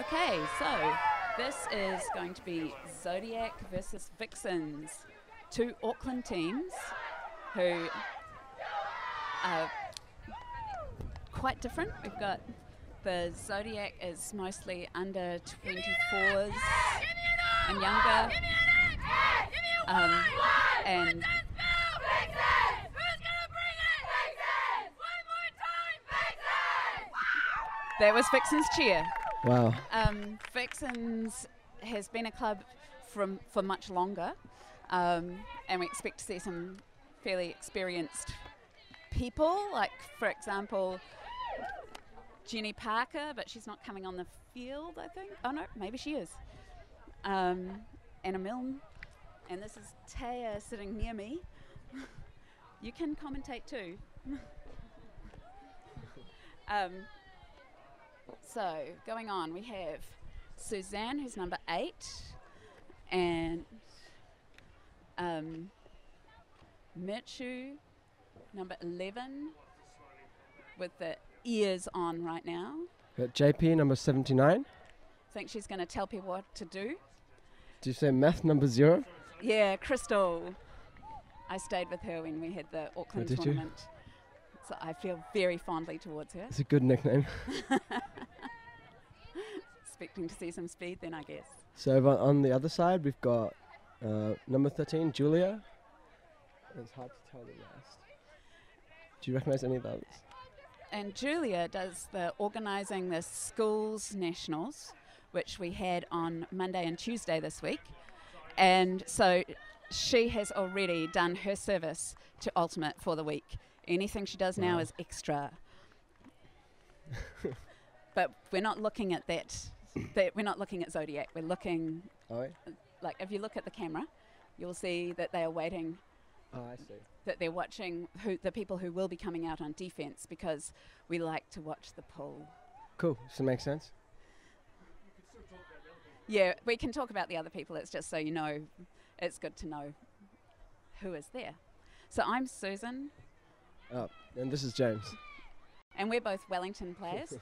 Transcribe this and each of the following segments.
Okay, so this is going to be Zodiac versus Vixens, two Auckland teams who are quite different. We've got the Zodiac is mostly under 24s and younger, and that was Vixens cheer. Wow. Vixens has been a club for much longer, and we expect to see some fairly experienced people, like, for example, Jenny Parker, but she's not coming on the field, I think. Oh, no, maybe she is. Anna Milne, and this is Taya sitting near me. You can commentate too. So, going on, we have Suzanne, who's number 8, and Mirchu, number 11, with the ears on right now. Got JP, number 79. I think she's going to tell people what to do. Did you say math, number 0? Yeah, Crystal. I stayed with her when we had the Auckland did you? tournament. So I feel very fondly towards her. It's a good nickname. Expecting to see some speed then, I guess. So over on the other side, we've got number 13, Julia. It's hard to tell the rest. Do you recognise any of those? And Julia does the organising the schools nationals, which we had on Monday and Tuesday this week. And so she has already done her service to Ultimate for the week. Anything she does now is extra. But we're not looking at that. We're not looking at Zodiac. We're looking, like, if you look at the camera, you'll see that they are waiting. Oh, I see. That they're watching the people who will be coming out on defense, because we like to watch the pull. Cool. Does that make sense? Yeah, we can talk about the other people. It's just so you know, it's good to know who is there. So I'm Susan. Oh, and this is James. And we're both Wellington players.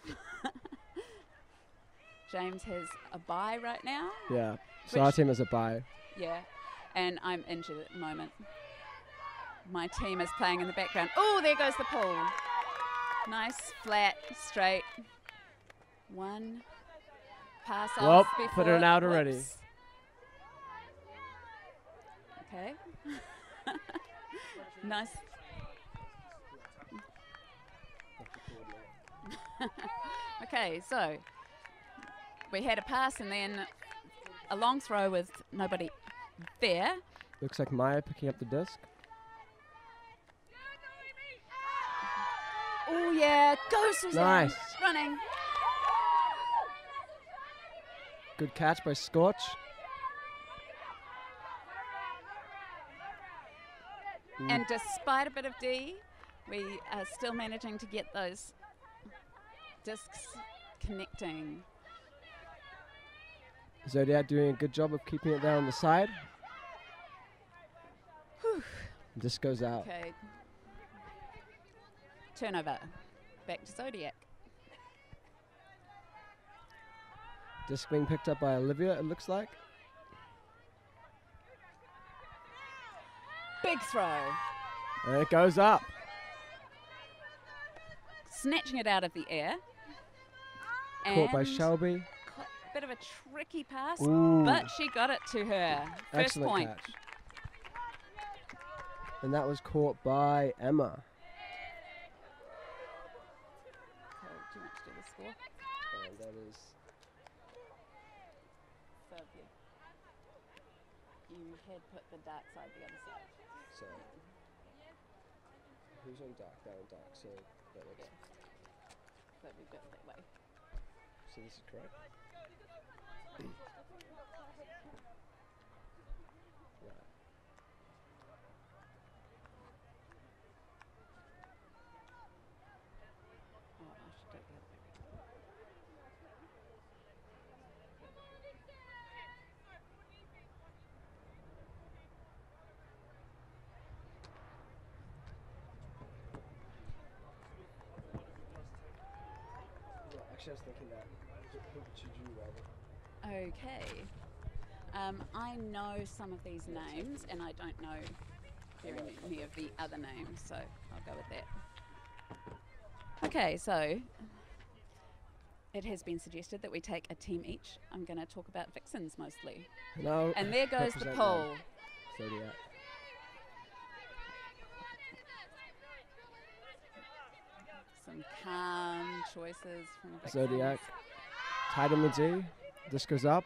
James has a bye right now. Yeah. So our team has a bye. Yeah. And I'm injured at the moment. My team is playing in the background. Oh, there goes the pull. Nice, flat, straight. One. Pass off before. Put it out already. Whoops. Okay. Nice. Okay, so we had a pass and then a long throw with nobody there. Looks like Maya picking up the disc. Oh yeah, go Suzanne. Nice. Running. Good catch by Scorch. And despite a bit of D, we are still managing to get those discs connecting. Zodiac doing a good job of keeping it there on the side. Whew. Disc goes out. Okay. Turnover. Back to Zodiac. Disc being picked up by Olivia, it looks like. Big throw. And it goes up. Snatching it out of the air. Caught by And Shelby. bit of a tricky pass, Ooh. but she got it to her. First Excellent point. catch. And that was caught by Emma. Okay, do you want to do the score? And that is... So you had put the dark side the other side. So, who's on dark? They're on dark, so that looks... So we go that way. So this is correct? Right. Oh, I should take that back. Actually, I was thinking that. Who should you rather? Okay. I know some of these names, and I don't know very many of the other names, so I'll go with that. Okay, so it has been suggested that we take a team each. I'm going to talk about Vixens mostly. No. And there goes the Represent poll. them. Zodiac. Some calm choices from Vixens. Zodiac. Tight on the D. This goes up.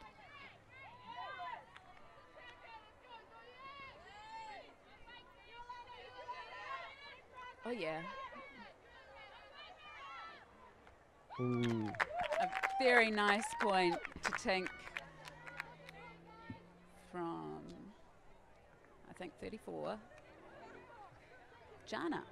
Oh, yeah. Ooh. A very nice point to Tink from, I think, 34. Jana.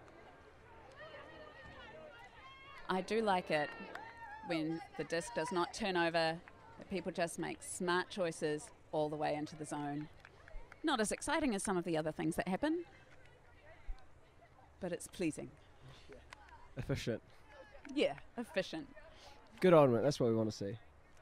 I do like it when the disc does not turn over, that people just make smart choices all the way into the zone. Not as exciting as some of the other things that happen, but it's pleasing. Efficient. Yeah, efficient. Good on it. That's what we want to see.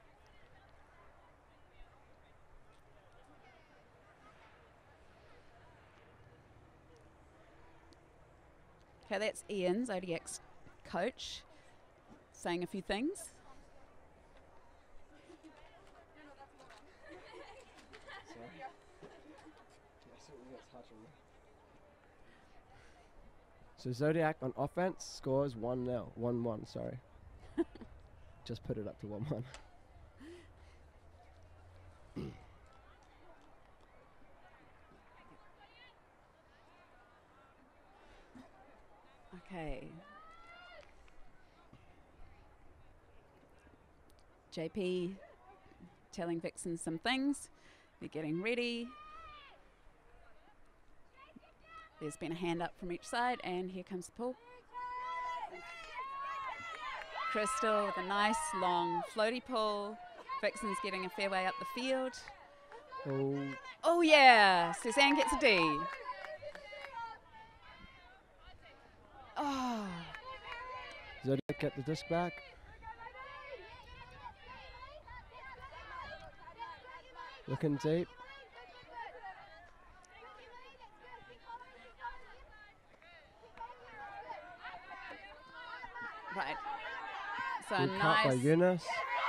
Okay, that's Ian, Zodiac's coach, saying a few things. So Zodiac on offense scores 1-0. 1-1, sorry. Just put it up to 1-1. Okay. JP telling Vixen some things. They're getting ready. There's been a hand up from each side, and here comes the pull. Crystal with a nice long floaty pull. Vixen's getting a fair way up the field. Oh, Oh yeah, Suzanne gets a D. Oh, Zodiac get the disc back. Looking deep. right. So Good cut by nice. Eunice.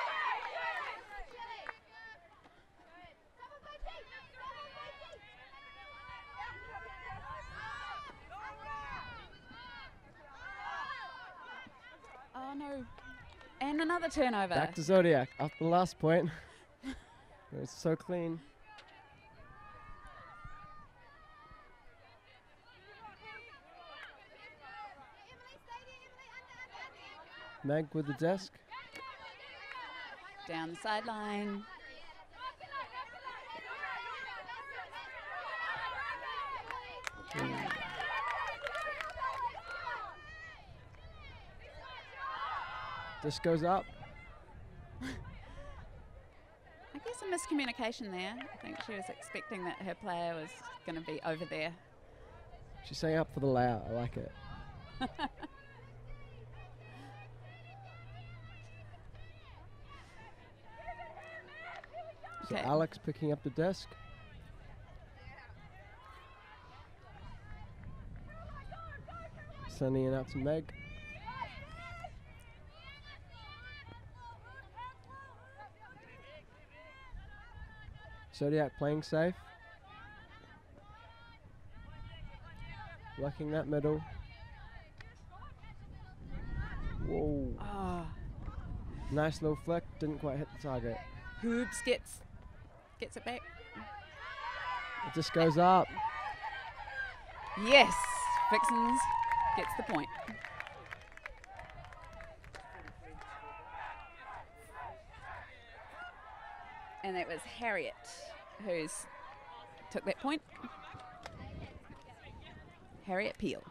Oh no. And another turnover. Back to Zodiac. Up the last point. It's so clean. Meg with the disc. Down the sideline. Disc goes up. I guess a miscommunication there. I think she was expecting that her player was going to be over there. She's saying up for the layout. I like it. So Okay. Alex picking up the disc. Sending it out to Meg. Zodiac playing safe. Working that middle. Whoa. Oh, Nice little flick. Didn't quite hit the target. Hoops gets it back. It just goes up. Yes, Vixens gets the point. And that was Harriet who's took that point. Harriet Peel.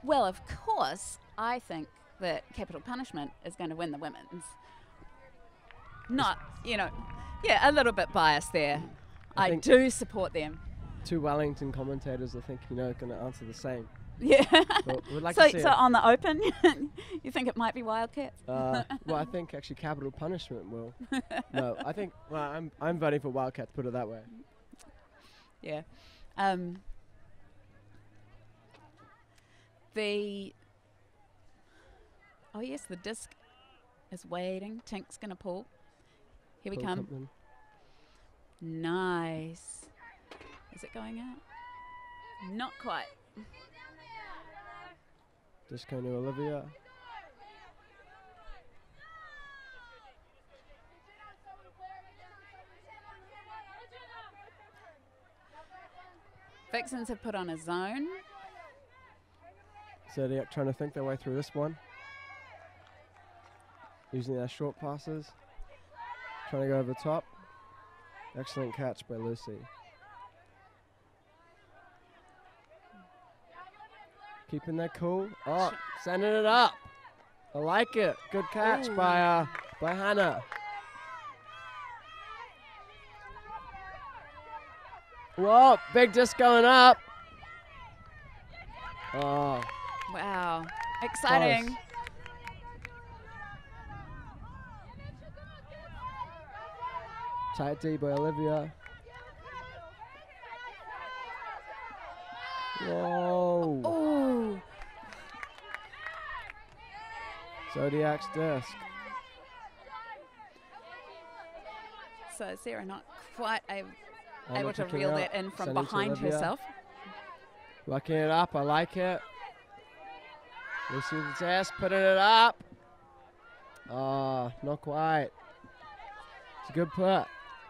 Well, of course, I think that Capital Punishment is going to win the women's. Not, yeah, a little bit biased there. I do support them. 2 Wellington commentators, I think, going to answer the same. Yeah. But we'd like so to see on the Open, you think it might be Wildcats? well, I think actually Capital Punishment will. No, I think, well, I'm voting for Wildcats, put it that way. Yeah. Oh yes, the disc is waiting. Tink's gonna pull. Here we come. Compton. Nice. Is it going out? Not quite. Disc going to Olivia. Vixens have put on a zone. Zodiac trying to think their way through this one. Using their short passes. Trying to go over the top. Excellent catch by Lucy. Keeping their cool. Oh, sending it up. I like it. Good catch by Hannah. Whoa, big disc going up. Oh. Wow. Exciting. Close. Tight D by Olivia. Whoa. Oh. Zodiac's disc. So Sarah not quite able to picking reel up, that in from sending to behind Olivia. herself. Locking it up, I like it. Lucy with the disc, putting it up. Oh, not quite. It's a good put.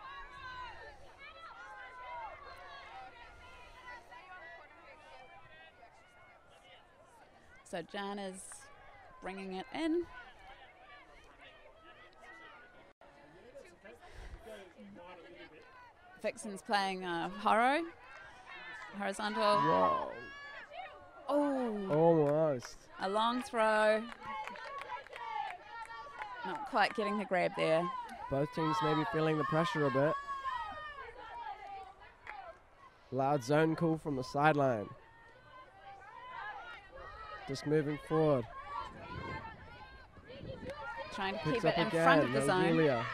So Jan is bringing it in. Vixen's playing horizontal. Whoa. Oh, Almost. a long throw. Not quite getting the grab there. Both teams maybe feeling the pressure a bit. Loud zone call from the sideline. Just moving forward. Trying to Picks keep up it in again. front of the No zone.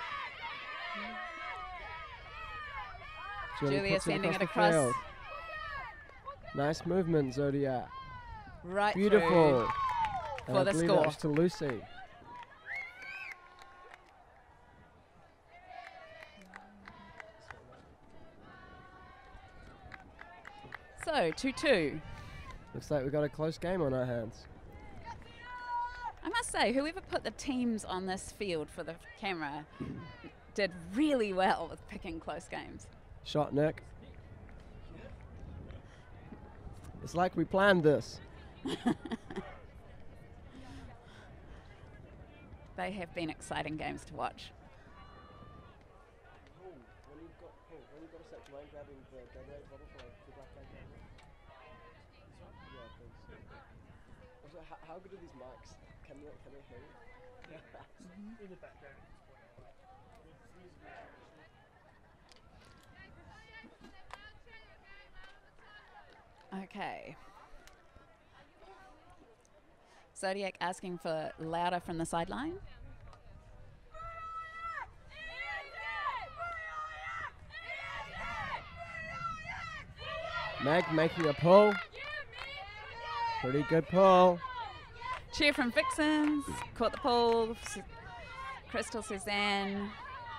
Julia puts sending it across the across. field. Nice movement, Zodiac. Right Beautiful. through And for I the believe score. that was to Lucy. So 2-2. Looks like we've got a close game on our hands. I must say, whoever put the teams on this field for the camera did really well with picking close games. Shot, Nick. It's like we planned this. They have been exciting games to watch. How good are these mics? Can they hear you? In the background. Okay. Zodiac asking for louder from the sideline. Meg making a pull. Pretty good pull. Cheer from Vixens. Caught the pull. Crystal Suzanne.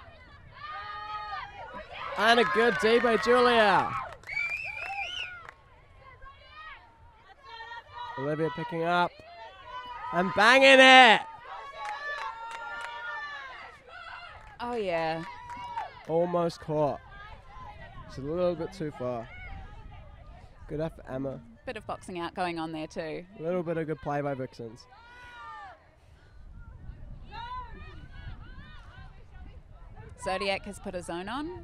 And a good D by Julia. Olivia picking up. And banging it. Oh, yeah. Almost caught. It's a little bit too far. Good effort, Emma. Bit of boxing out going on there too. A little bit of good play by Vixens. Zodiac has put a zone on.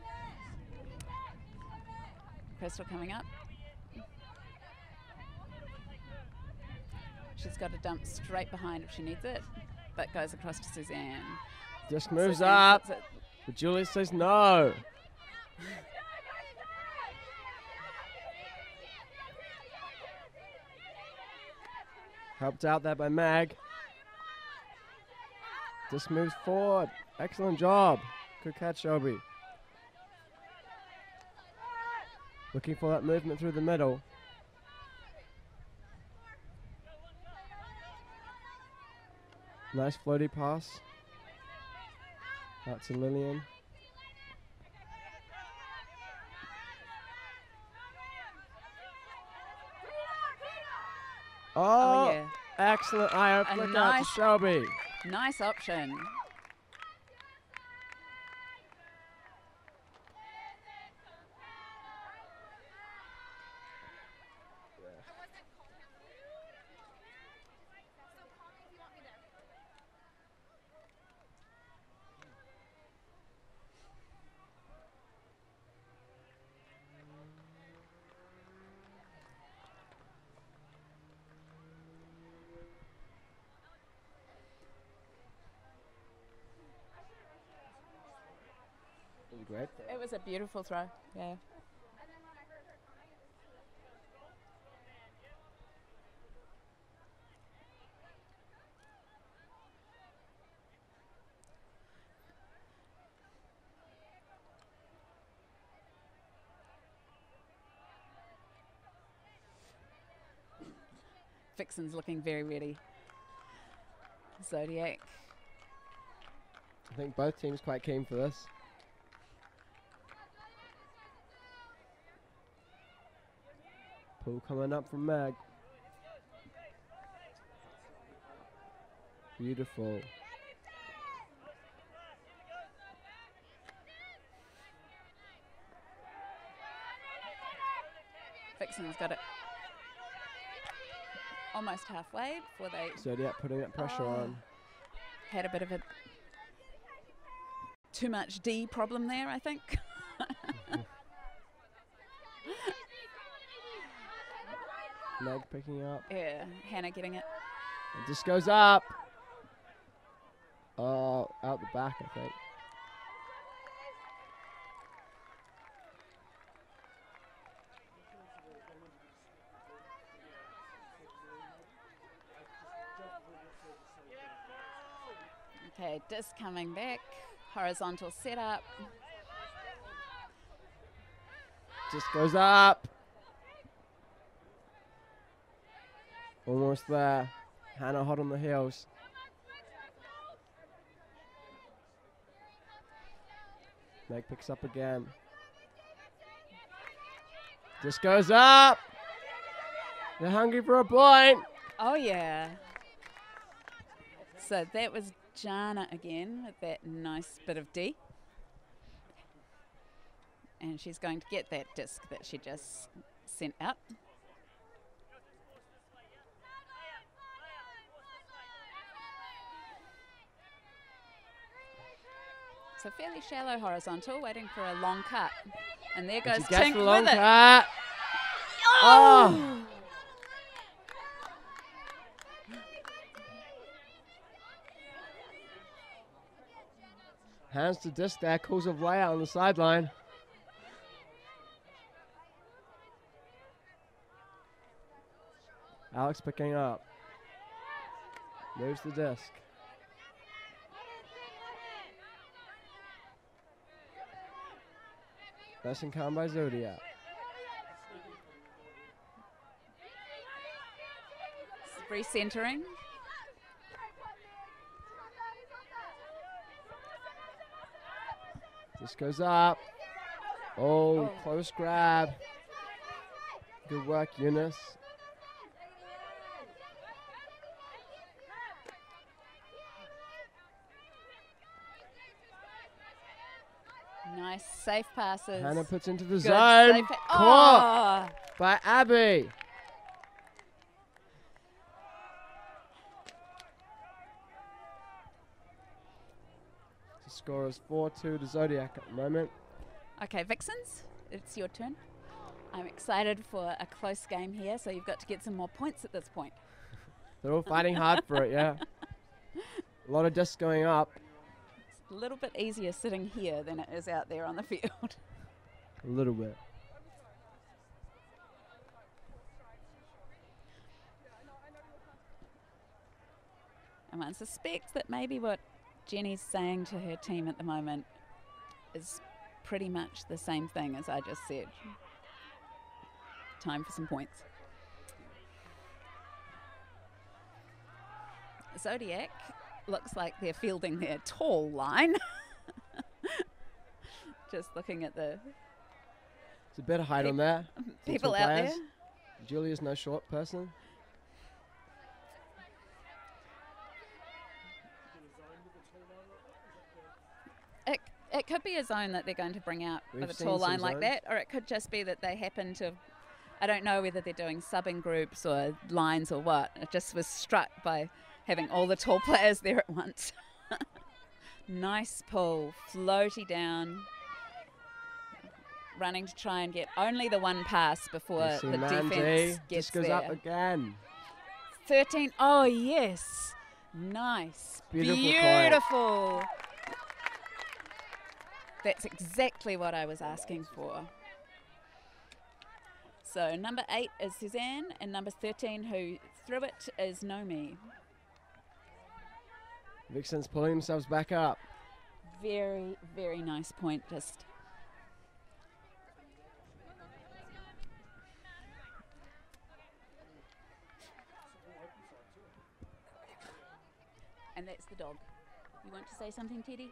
Crystal coming up. She's got to dump straight behind if she needs it, but goes across to Suzanne. Just moves Suzanne up. puts it- But Julie says no. Helped out there by Mag. Just moves forward. Excellent job. Good catch, Shelby. Looking for that movement through the middle. Nice floaty pass. Out to Lillian. Oh, yeah. excellent IO A flick out to nice- Shelby. Nice option. Great. It was a beautiful throw. Yeah. Vixen's looking very ready. Zodiac. I think both teams quite keen for this. Pull coming up from Mag. Beautiful. Vixen's got it almost halfway before they Zodiac putting that pressure on. had a bit of a too much D problem there, I think. Meg picking up. Yeah, Hannah getting it. It just goes up. Oh, out the back, I think. Okay, disc coming back. Horizontal setup. Just goes up. Almost there. Hannah hot on the heels. Meg picks up again. Just goes up. They're hungry for a point. Oh, yeah. So that was Jana again with that nice bit of D. And she's going to get that disc that she just sent out. So fairly shallow horizontal, waiting for a long cut. And there goes She gets Tink the long with it. cut. Oh! Hands to disc there, calls of layout on the sideline. Alex picking up. Moves the disc. Lesson count by Zodiac. Recentering. This goes up. Oh, close grab. Good work, Eunice. Nice, safe passes. Hannah puts into the Good, zone. safe Caught by Abby. The score is 4-2 to Zodiac at the moment. Okay, Vixens, it's your turn. I'm excited for a close game here, so you've got to get some more points at this point. They're all fighting hard for it, yeah. A lot of discs going up. It's a little bit easier sitting here than it is out there on the field. A little bit. And one suspects that maybe what Jenny's saying to her team at the moment is pretty much the same thing as I just said. Time for some points. Zodiac looks like they're fielding their tall line. Just looking at the It's a bit of height on there. people out there. Julia's no short person. It could be a zone that they're going to bring out We've of a seen tall some line like zones. that, or it could just be that they happen to, I don't know whether they're doing subbing groups or lines or what. It just was struck by having all the tall players there at once. Nice pull, floaty down, running to try and get only the one pass before You see the Mandy defense gets just goes there. up again. 13, oh yes, nice, Beautiful point. beautiful. That's exactly what I was asking for. So number 8 is Suzanne, and number 13 who threw it is Nomi. Vixens pulling themselves back up. Very, very nice point. Just and that's the dog. You want to say something, Teddy?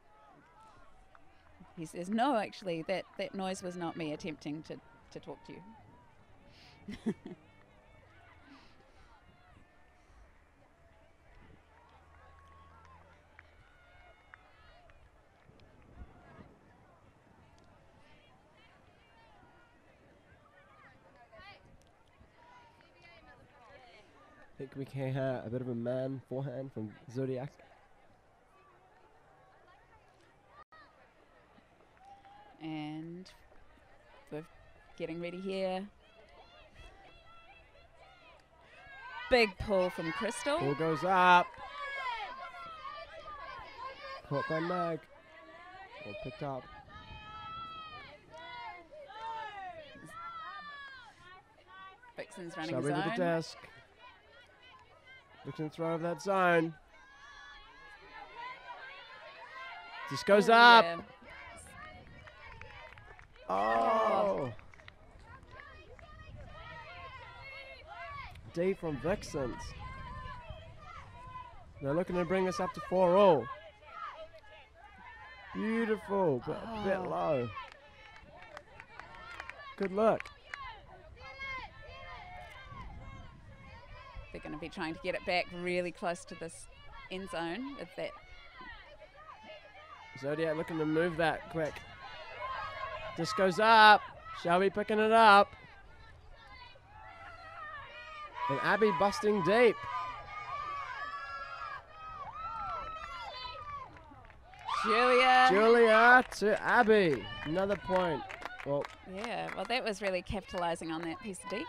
He says, no, actually, that noise was not me attempting to talk to you. I think we can have a bit of a man forehand from Zodiac. And we're getting ready here. Big pull from Crystal. Ball goes up. Caught by Mag. Or picked up. Vixen's running Shoving his to the own. desk. Looking to throw over that zone. Just goes Oh, up. yeah. Oh. D from Vixens. They're looking to bring this up to 4-all. Beautiful, but a bit Oh. low. Good look. They're going to be trying to get it back really close to this end zone with that. Zodiac looking to move that quick. Just goes up. Shelby picking it up. And Abby busting deep. Julia to Abby. Another point. Well, Yeah, well, that was really capitalising on that piece of D.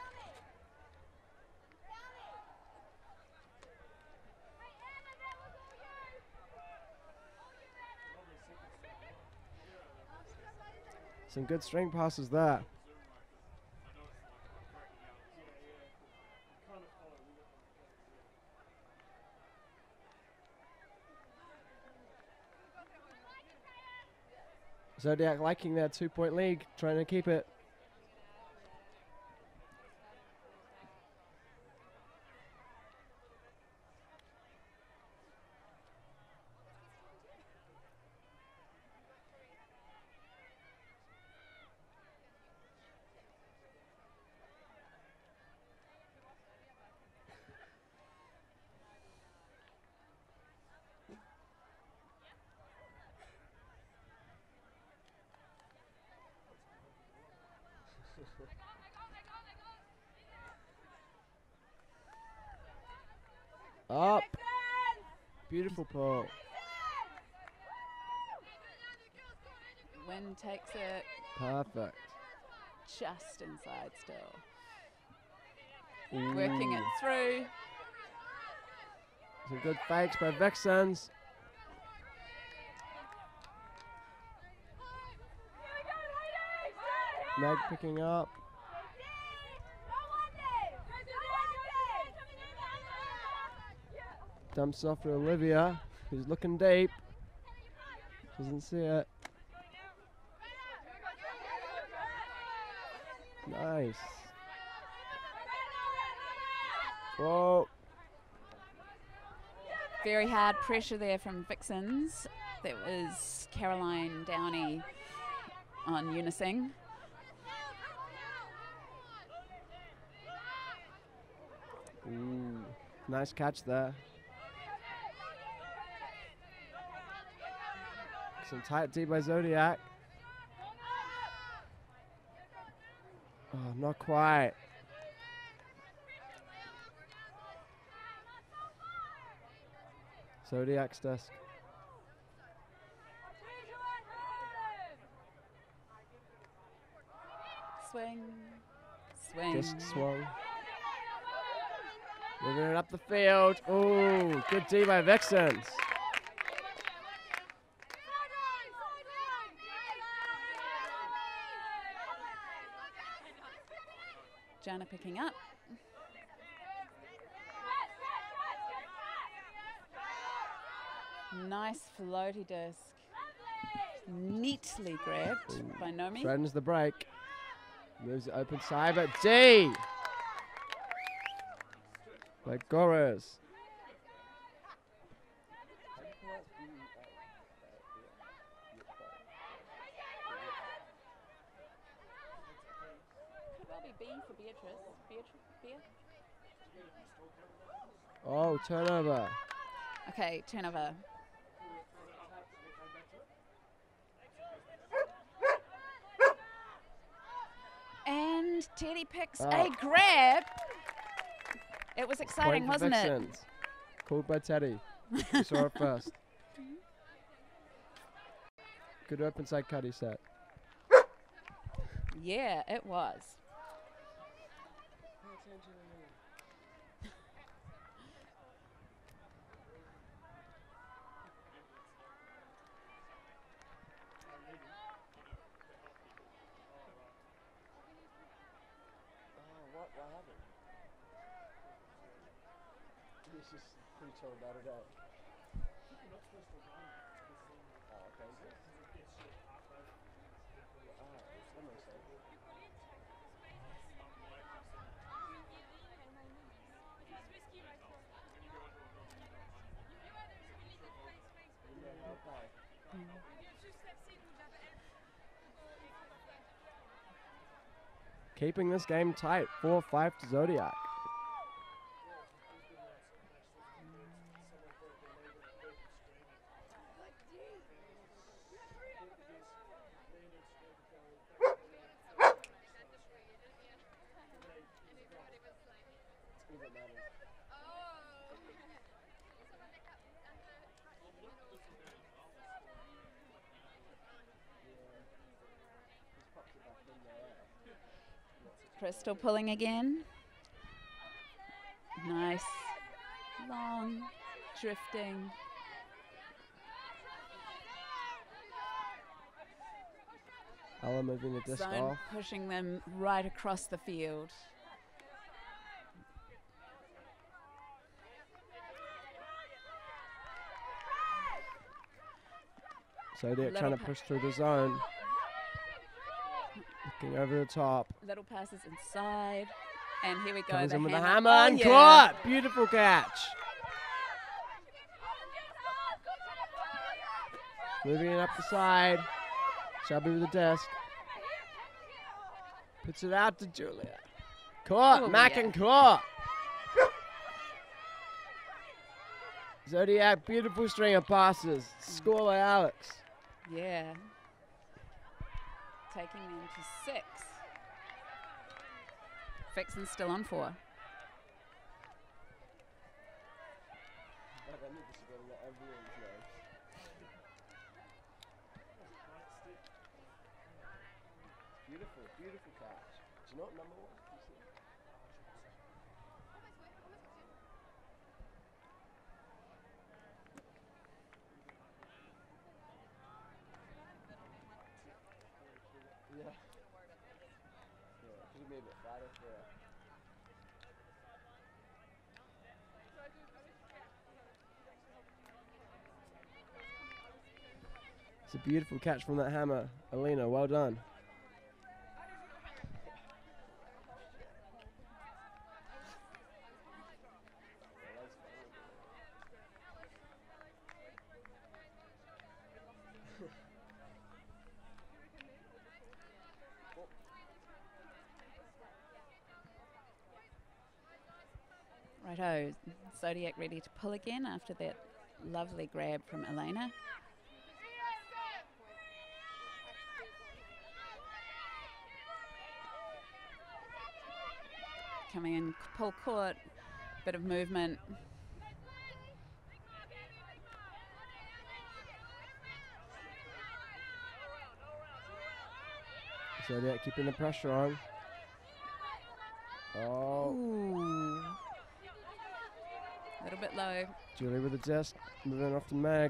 some good string passes there. Zodiac liking that 2-point lead, trying to keep it. Up. Beautiful pull. Wynn takes it Perfect. just inside still. Working it through. Some good fakes by Vixens. Meg picking up. Dumps off to Olivia, who's looking deep. Doesn't see it. Nice. Whoa. Very hard pressure there from Vixens. That was Caroline Downey on Unising. Ooh, nice catch there. Some tight D by Zodiac. Oh, not quite. Zodiac's desk. Swing. Swing. Disc swung. Moving it up the field. Ooh, good D by Vixens. Jana picking up. Nice floaty disc. Neatly grabbed by Nomi. Threatens the break. Moves it open side, but D by Gores. Could well be B for Beatrice. Beatrice. Oh, turnover. Okay, turnover. And Teddy picks a grab. It was exciting, Point for wasn't it? Vixens. Called by Teddy. We saw it first. Good open side cut, he said. Yeah, it was. What happened? He's just pretty chill about it out. Oh, okay. That makes sense. Keeping this game tight, 4-5 to Zodiac. Crystal pulling again. Nice. Long. Drifting. Ella moving the disc Zone off. pushing them right across the field. Zodiac trying to push through the zone. Looking over the top. Little passes inside. And here we go. Comes the in with the hammer. hammer Oh, and yeah. caught. Beautiful catch. Moving it up the side. Shelby with the disc. Puts it out to Julia. Caught. Oh, Mac yeah. and caught. Zodiac, beautiful string of passes. Score by Alex. Yeah. Taking them to 6. Vixen's still on 4. Beautiful, beautiful catch. Do you know what number one? Yeah. Yeah, could be a bit flatter. Yeah. It's a beautiful catch from that hammer. Alina, well done. Righto, Zodiac ready to pull again after that lovely grab from Elena. Coming in, pull court, bit of movement. Zodiac keeping the pressure on. Oh. Ooh. A little bit low. Julie with the disc, moving off to Meg.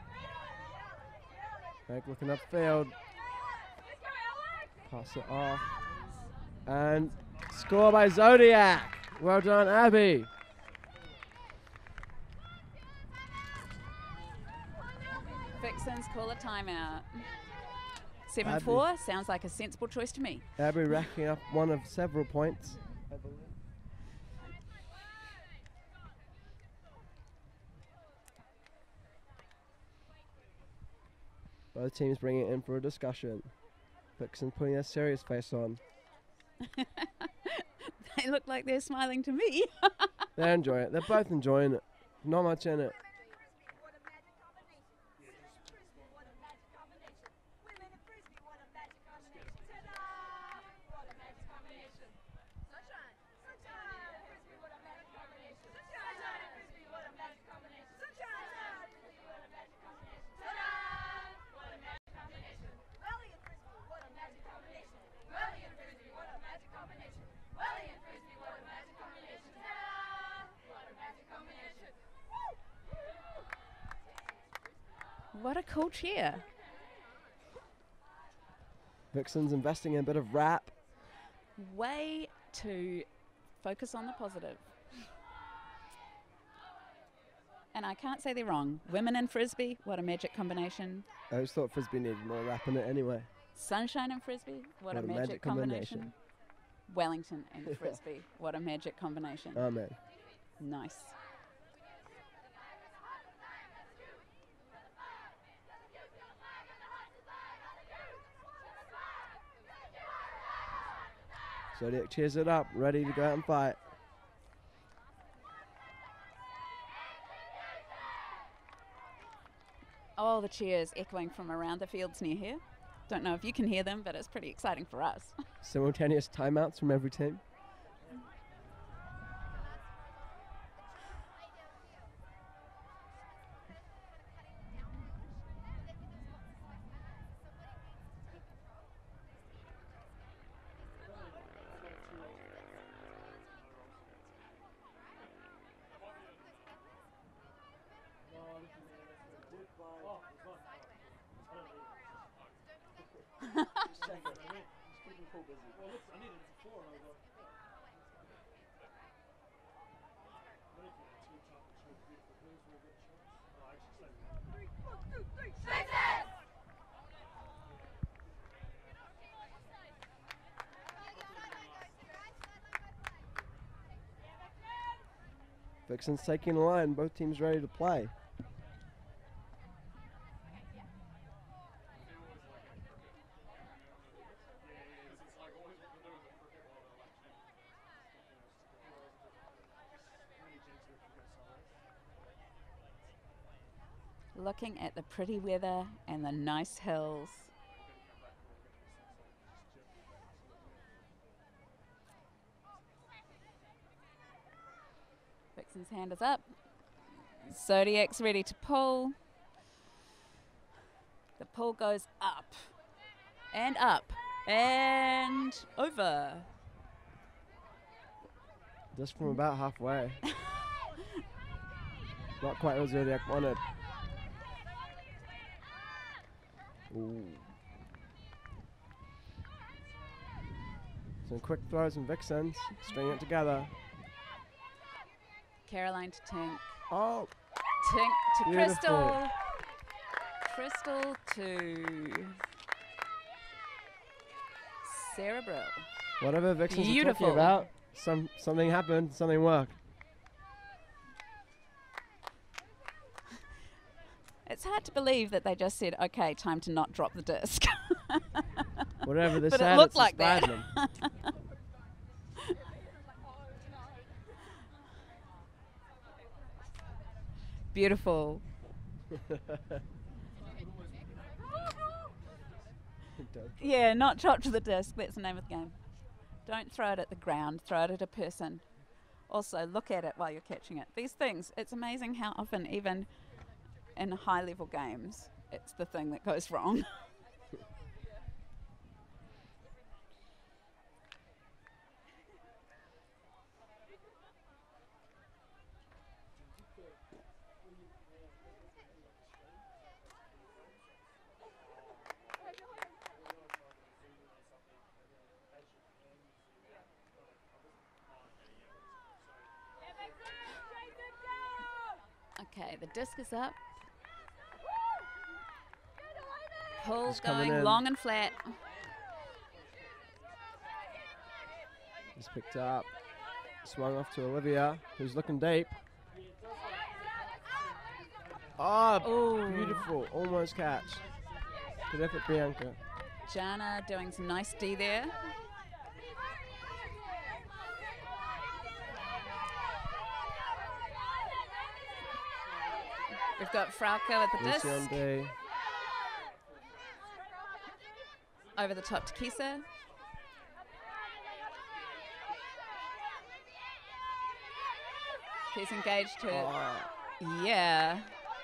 Meg looking upfield. Pass it off. And score by Zodiac. Well done, Abby. Vixens call a timeout. 7-4 sounds like a sensible choice to me. Abby racking up one of several points, I believe. Both teams bringing it in for a discussion. Vixen putting their serious face on. They look like they're smiling to me. They're enjoying it. They're both enjoying it. Not much in it. What a cool cheer. Vixen's investing in a bit of rap. Way to focus on the positive. And I can't say they're wrong. Women in Frisbee, what a magic combination. I always thought Frisbee needed more rap in it anyway. Sunshine and Frisbee, what a magic combination. Wellington and Frisbee, what a magic combination. Amen. Nice. Zodiac cheers it up, ready to go out and fight. Oh, the cheers echoing from around the fields near here. Don't know if you can hear them, but it's pretty exciting for us. Simultaneous timeouts from every team. Vixen's taking the line, both teams ready to play. Looking at the pretty weather and the nice hills. Vixen's hand is up. Zodiac's ready to pull. The pull goes up and over. Just from about halfway. Not quite what Zodiac wanted. Ooh. Some quick throws from Vixens. String it together. Caroline to Tink. Oh, Tink to beautiful. Crystal. Crystal to Sarah Brill. Whatever Vixens are Beautiful. talking about, something happened, something worked. It's hard to believe that they just said, okay, time to not drop the disc. Whatever they But said, it looked it's like that. inspired them. Beautiful. Yeah, not drop to the disc. That's the name of the game. Don't throw it at the ground. Throw it at a person. Also, look at it while you're catching it. These things, it's amazing how often, even in high-level games, it's the thing that goes wrong. Okay, the disc is up. Pull's It's coming going in. long and flat. He's picked up. Swung off to Olivia, who's looking deep. Oh, Ooh. beautiful. Almost catch. Good effort, Bianca. Jana doing some nice D there. We've got Frauke at the Lucy on disc. D. Over the top to Kisa. He's engaged to Oh, yeah.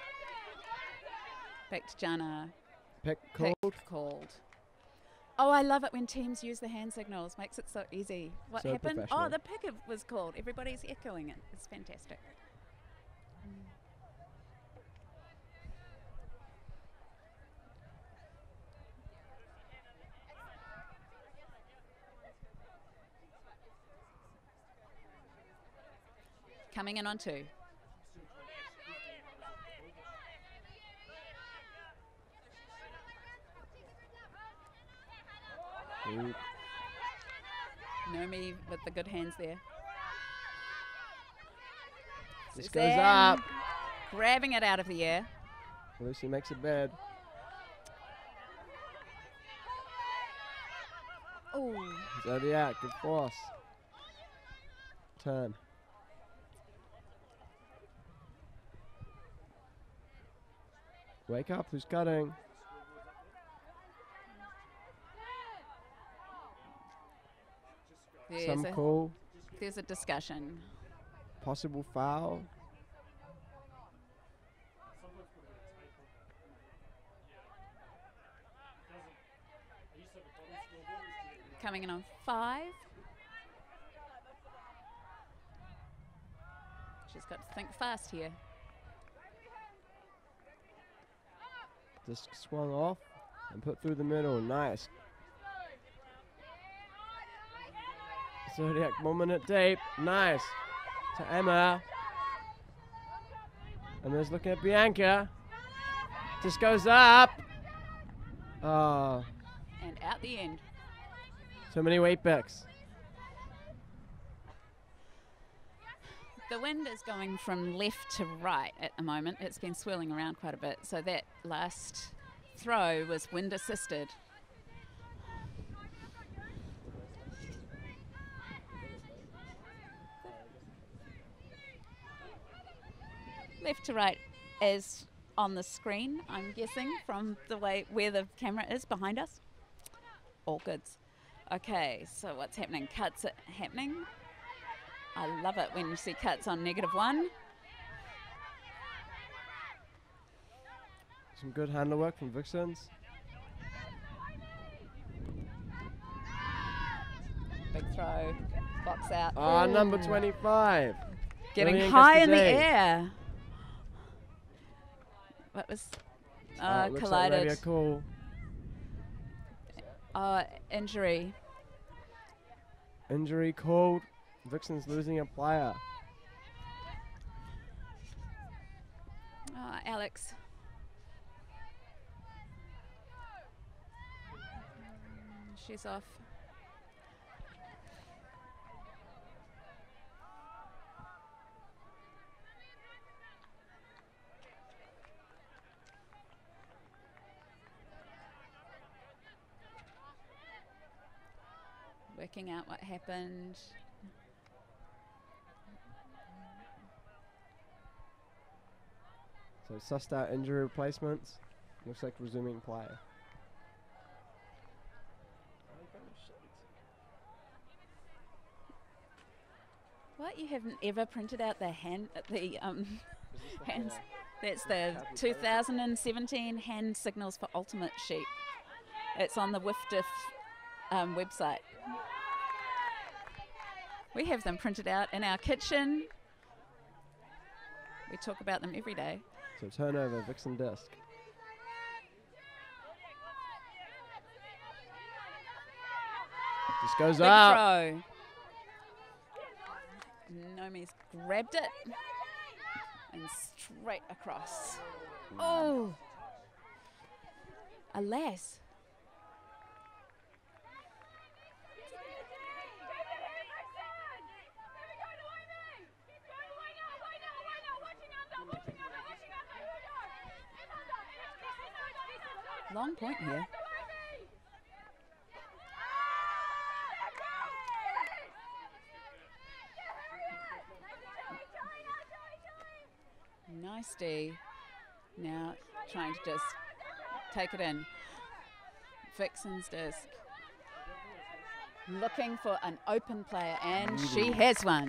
Back to Jana. pick Pick called. called. Oh, I love it when teams use the hand signals. Makes it so easy. What So happened? professional. Oh, the pick was called. Everybody's echoing it. It's fantastic. Coming in on 2. Ooh, Nomi with the good hands there. this goes Suzanne up. grabbing it out of the air. Lucy makes a bed. Oh, Zodiac, good force. Turn. Wake up, who's cutting? Some call. there's a discussion. Possible foul. Coming in on 5. She's got to think fast here. Disc swung off and put through the middle. Nice. Zodiac 1 minute deep. Nice. To Emma. Emma's looking at Bianca. Disc goes up. Oh, And out the end. so many weight picks. The wind is going from left to right at the moment. It's been swirling around quite a bit. So that last throw was wind assisted. Left to right is on the screen, I'm guessing, from the way where the camera is behind us. All goods. Okay, so what's happening? Cuts are happening. I love it when you see cuts on -1. Some good handle work from Vixens. Big throw, box out. Ah, Ooh. number 25. Getting Lillian high in the Caspazzi. air. What was Looks like collided? radio call. Injury. Injury called. Vixens losing a player. Oh, Alex. She's off. Working out what happened. So sussed out injury replacements. Looks like resuming play. What, you haven't ever printed out the hands? That's the 2017 hand signals for ultimate sheet. It's on the WIFDIF website. We have them printed out in our kitchen. We talk about them every day. So turnover, Vixen disc. Just goes Big up. throw. Nomi's grabbed it and straight across. Oh, alas. Long point here. Nice D. Now trying to just take it in. Vixens disc. Looking for an open player, and she has one.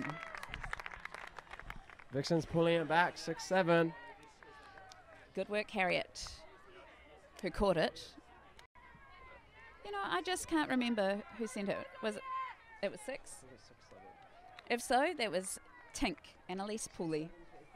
Vixens pulling it back, 6-7. Good work, Harriet, who caught it. You know, I just can't remember who sent it. Was it? It was 6? If so, that was Tink, Annalise Pooley.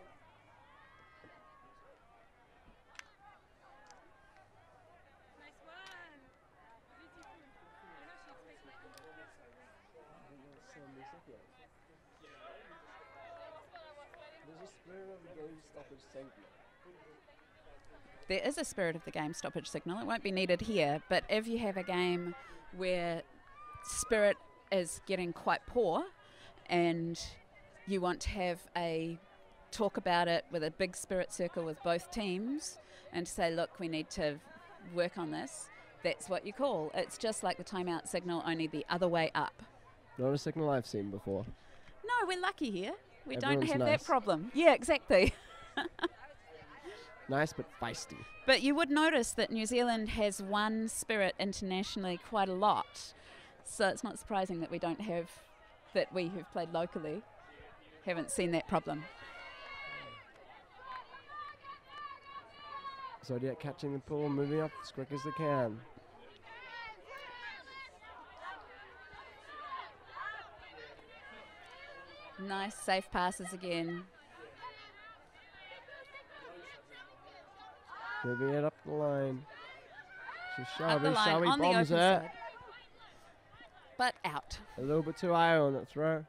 There is a spirit of the game stoppage signal. It won't be needed here, but if you have a game where spirit is getting quite poor and you want to have a talk about it with a big spirit circle with both teams and to say, look, we need to work on this, that's what you call. It's just like the timeout signal, only the other way up. Not a signal I've seen before. No, we're lucky here. We Everyone's don't have nice. that problem. Yeah, exactly. Nice but feisty. But you would notice that New Zealand has won spirit internationally quite a lot. So it's not surprising that we don't have, that we who've played locally haven't seen that problem. Zodiac catching the pull, moving up as quick as they can. Nice safe passes again. Moving it up the line. Up the line, Shelby on the bombs open it. side. But out. A little bit too high on that throw.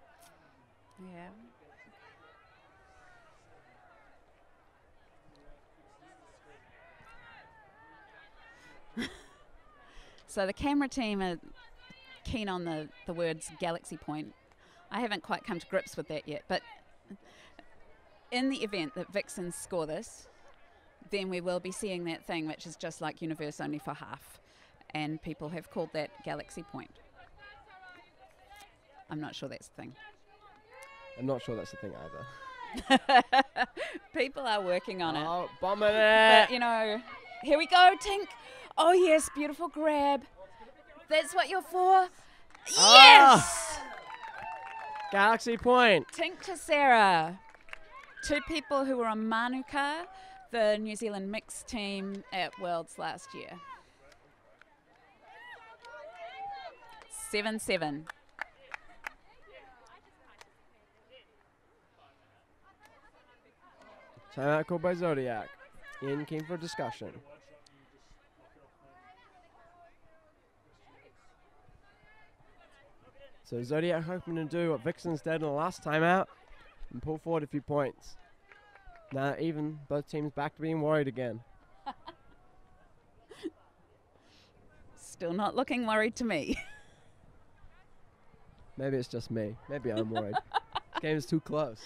Yeah. So the camera team are keen on the words Galaxy Point. I haven't quite come to grips with that yet, but in the event that Vixens score this, then we will be seeing that thing which is just like Universe only for half, and people have called that Galaxy Point. I'm not sure that's the thing. I'm not sure that's the thing either. People are working on it. Oh, bombing it! But, you know, here we go, Tink. Oh, yes, beautiful grab. That's what you're for? Yes! Galaxy Point. Tink to Sarah. Two people who were on Manuka, the New Zealand mixed team at Worlds last year. 7-7. Timeout called by Zodiac. Ian came for discussion. So Zodiac hoping to do what Vixens did in the last time out and pull forward a few points. Now even, both teams back to being worried again. Still not looking worried to me. Maybe it's just me. Maybe I'm worried. This game is too close.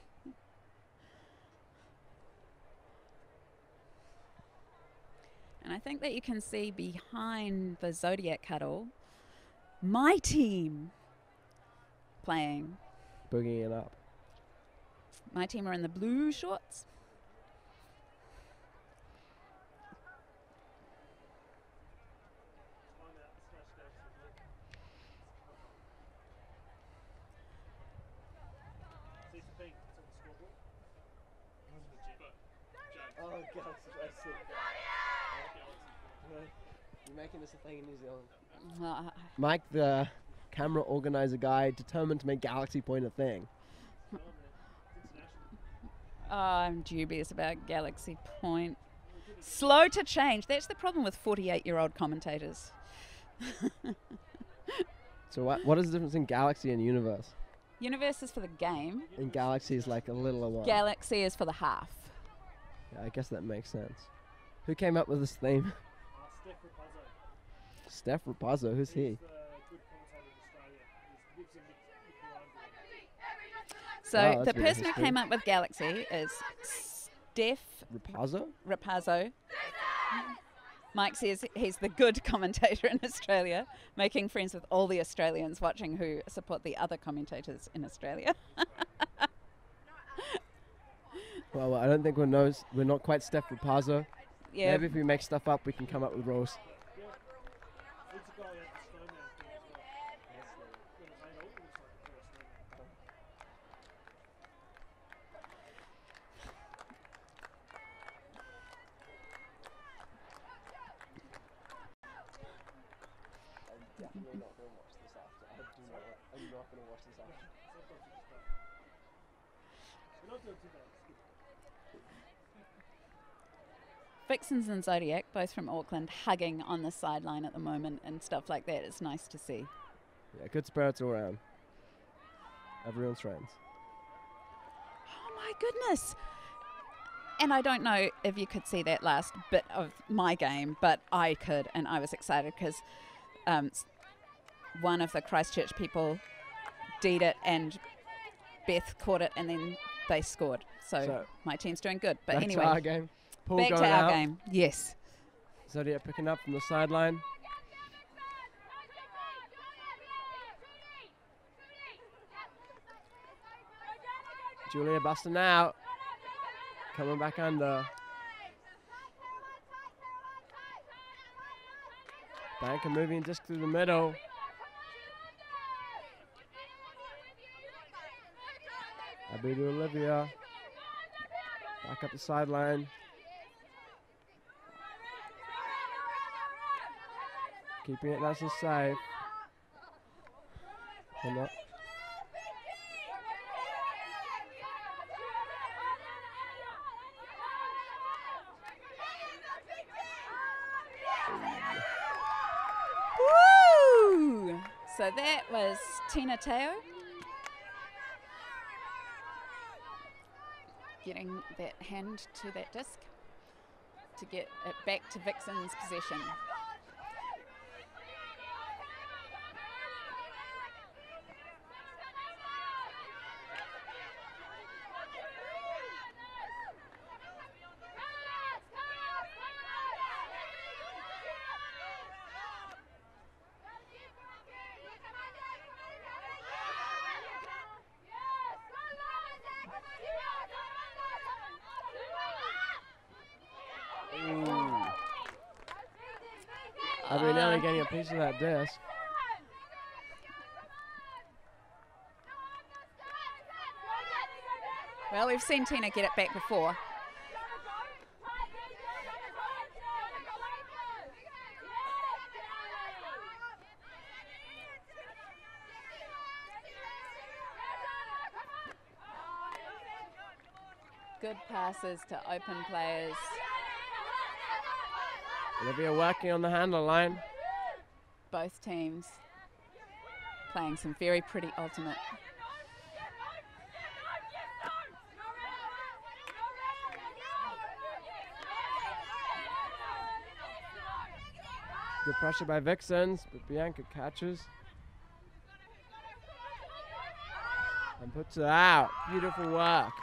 And I think that you can see behind the Zodiac huddle, my team playing. Boogieing it up. My team are in the blue shorts. Oh, Galaxy. You're making this a thing in New Zealand. Mike, the camera organizer guy, determined to make Galaxy Point a thing. I'm dubious about Galaxy Point. Slow to change. That's the problem with 48-year-old commentators. So what is the difference in Galaxy and Universe? Universe is for the game. And Galaxy is like a littler one. Galaxy is for the half. Yeah, I guess that makes sense. Who came up with this theme? Steph Rapazzo, who's he? So Wow, the that's person who interesting. came up with Galaxy is Steph Rapazzo? Rapazzo. Mike says he's the good commentator in Australia, making friends with all the Australians watching who support the other commentators in Australia. Well, I don't think we're not quite Steph Rapazzo. Yeah. Maybe if we make stuff up, we can come up with roles. Definitely not going to watch this after. I'm not going to watch this after. Vixens and Zodiac, both from Auckland, hugging on the sideline at the moment and stuff like that. It's nice to see. Yeah, good spirits all around. Everyone's friends. Oh my goodness. And I don't know if you could see that last bit of my game, but I could, and I was excited because one of the Christchurch people did it and Beth caught it and then they scored. So my team's doing good. But back anyway, to our game. Paul back to going our out. game. Yes. Zodiac picking up from the sideline. Julia busting out. Coming back under. Banker moving disc through the middle. Abu to Olivia. Back up the sideline. Keeping it nice and safe. And that. Woo! So that was Tina Teo getting that hand to that disc to get it back to Vixen's possession. I've been nearly getting a piece of that disc. Well, we've seen Tina get it back before. Good passes to open players. Olivia working on the handle line. Both teams playing some very pretty ultimate. Good pressure by Vixens, but Bianca catches. And puts it out. Beautiful work.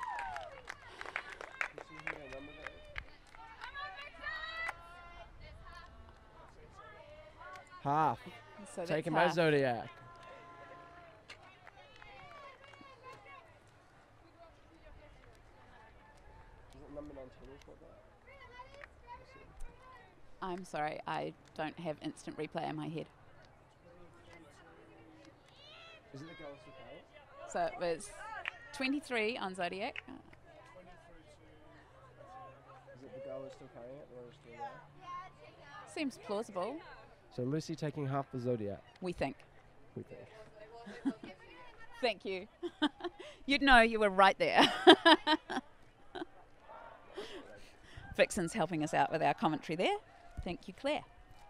Half. So Taken that's by half. Zodiac. I'm sorry, I don't have instant replay in my head. Is it the goal still carrying? So it was 23 on Zodiac. Is it the goal is still carrying it? The one is still there? Seems plausible, So Lucy taking half the Zodiac, we think. we think. Thank you. You'd know you were right there. Vixen's helping us out with our commentary there. Thank you, Claire.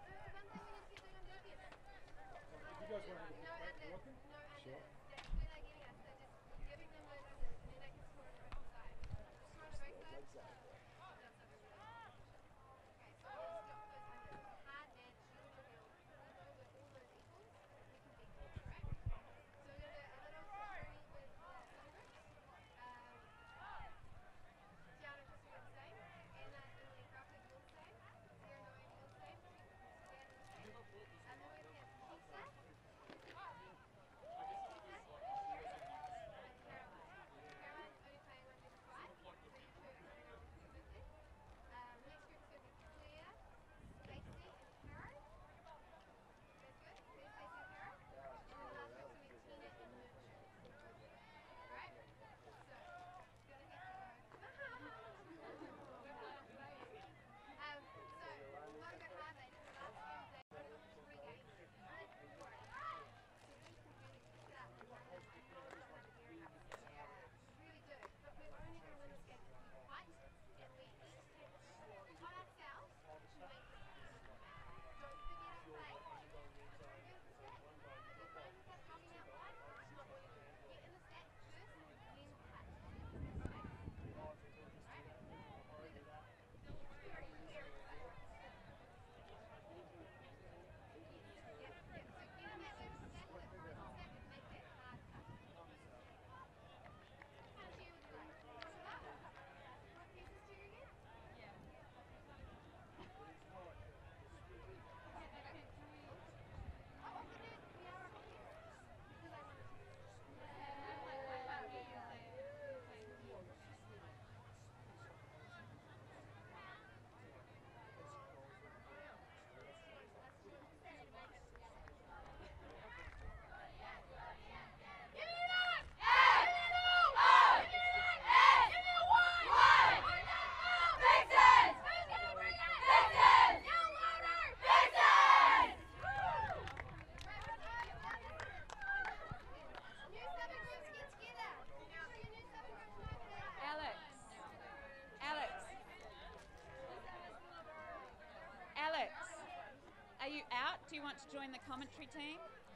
Do you want to join the commentary team?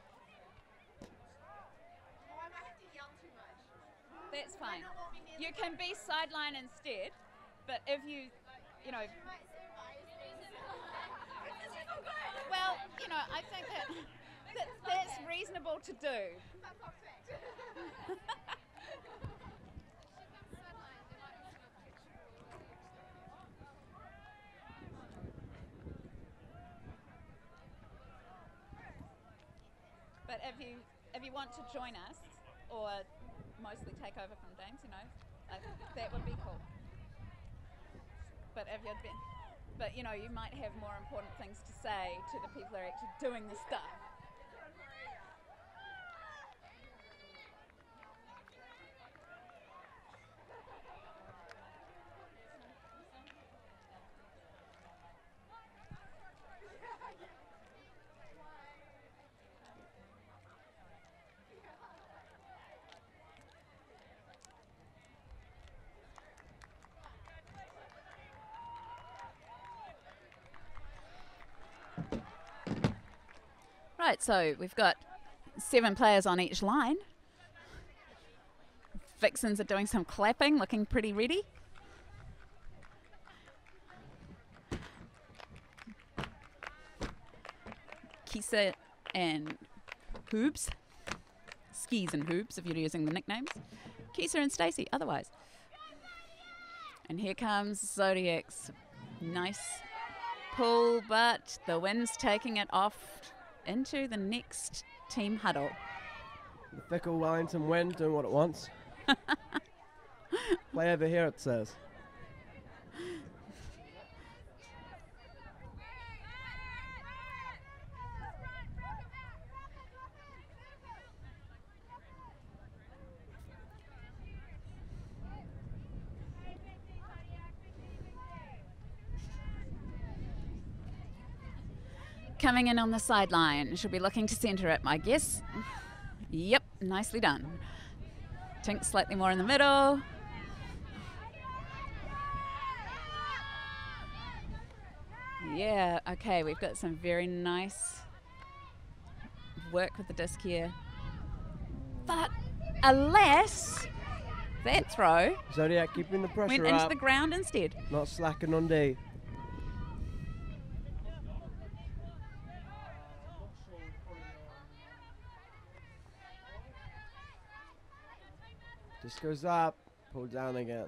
Oh, I might have to yell too much. That's fine. You can be sideline instead, but if you know... Well, you know, I think that's reasonable to do. But if you want to join us, or mostly take over from James, you know, that would be cool. But if you'd been, but you know, you might have more important things to say to the people who are actually doing the stuff. Right, so we've got 7 players on each line. Vixens are doing some clapping, looking pretty ready. Kisa and Hoobs. Skis and Hoobs, if you're using the nicknames. Kisa and Stacey, otherwise. And here comes Zodiac's nice pull, but the wind's taking it off into the next team huddle. The fickle Wellington wind doing what it wants. Play over here, it says. Coming in on the sideline. She'll be looking to centre it, my guess. Yep, nicely done. Tink slightly more in the middle. Yeah, okay, we've got some very nice work with the disc here. But alas, that throw Zodiac keeping the pressure went into up. the ground instead. Not slacking on D. Just goes up, pulled down again.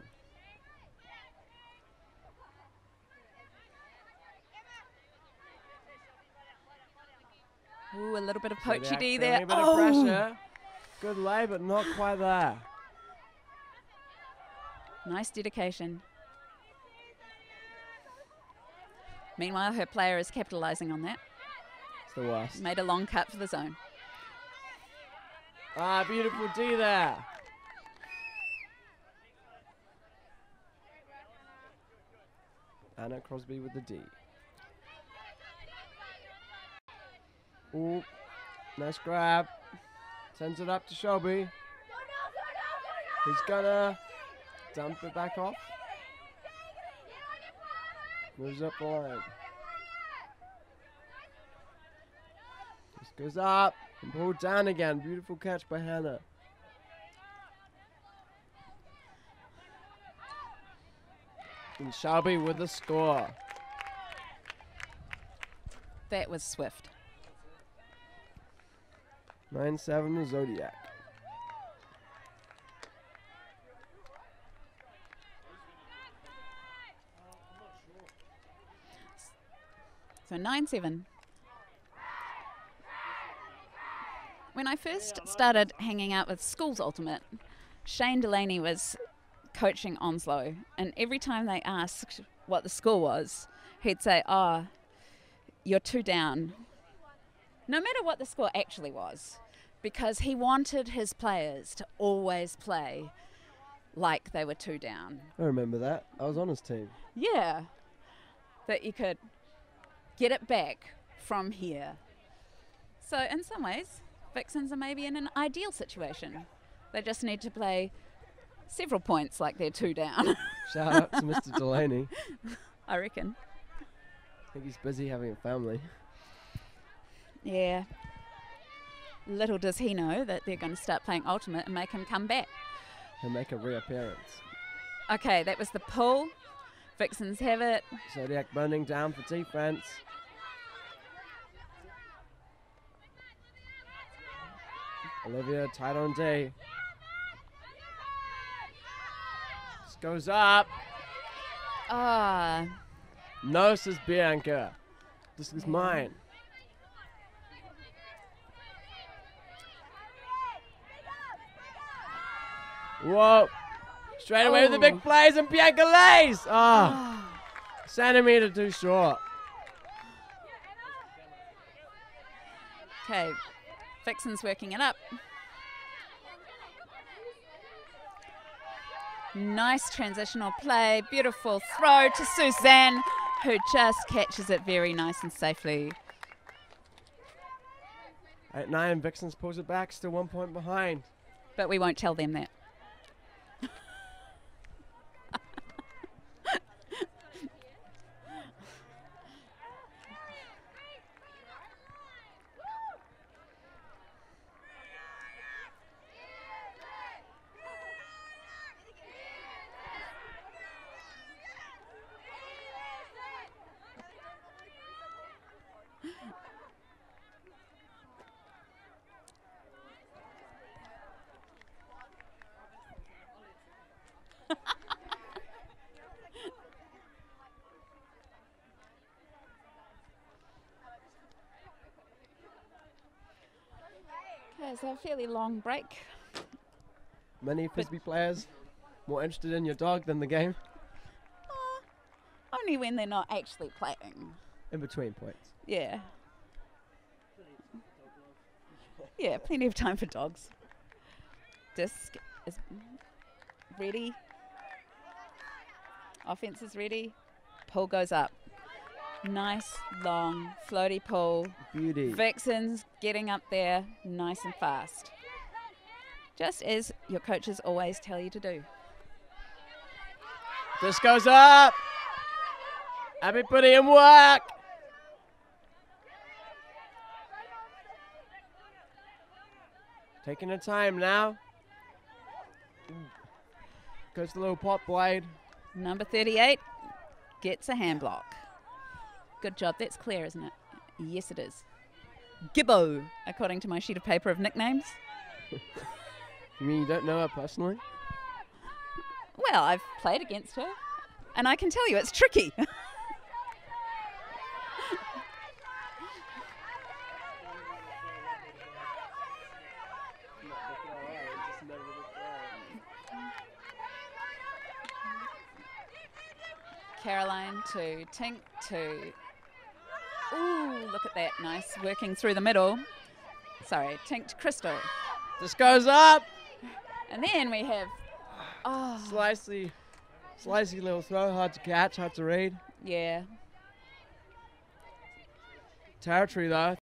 Ooh, a little bit of Zodiac poachy D feeling there. A bit of pressure. Good lay, but not quite there. Nice dedication. Meanwhile, her player is capitalising on that. It's the worst. Made a long cut for the zone. Ah, beautiful D there. Anna Crosby with the D. Ooh, nice grab. Sends it up to Shelby. He's gonna dump it back off. Moves up the line. Just goes up and pulled down again. Beautiful catch by Hannah. And Shelby with the score. That was swift. 9-7 the Zodiac. So 9-7. When I first started hanging out with Schools Ultimate, Shane Delaney was coaching Onslow, and every time they asked what the score was, he'd say, "Oh, you're 2 down." No matter what the score actually was, because he wanted his players to always play like they were 2 down. I remember that. I was on his team. Yeah, that you could get it back from here. So in some ways, Vixens are maybe in an ideal situation. They just need to play several points like they're 2 down. Shout out to Mr. Delaney. I reckon. I think he's busy having a family. Yeah. Little does he know that they're going to start playing Ultimate and make him come back. He'll make a reappearance. Okay, that was the pull. Vixens have it. Zodiac bending down for defense. Olivia tight on D. This goes up. Ah, No, says Bianca. This is mine. Whoa. Straight away with the big plays and Bianca lays. Ah. Centimetre too short. okay. Vixens working it up. Nice transitional play. Beautiful throw to Suzanne, who just catches it very nice and safely. 8-9, Vixens pulls it back, still 1 point behind. But we won't tell them that. There's a fairly long break. Many Frisbee players more interested in your dog than the game. Only when they're not actually playing. In between points. Yeah. Yeah, plenty of time for dogs. Disc is ready. Offense is ready. Pull goes up. Nice, long, floaty pull. Beauty. Vixens getting up there nice and fast. Just as your coaches always tell you to do. This goes up. Abby putting in work. Taking her time now. Goes the little pop blade. Number 38 gets a hand block. Good job. That's clear, isn't it? Yes, it is. Gibbo, according to my sheet of paper of nicknames. You mean you don't know her personally? Well, I've played against her, and I can tell you it's tricky. Caroline to Tink to... Ooh, look at that. Nice working through the middle. Sorry, Tink to Crystal. This goes up. And then we have... Oh, Slicey little throw. Hard to catch, hard to read. yeah. Territory though.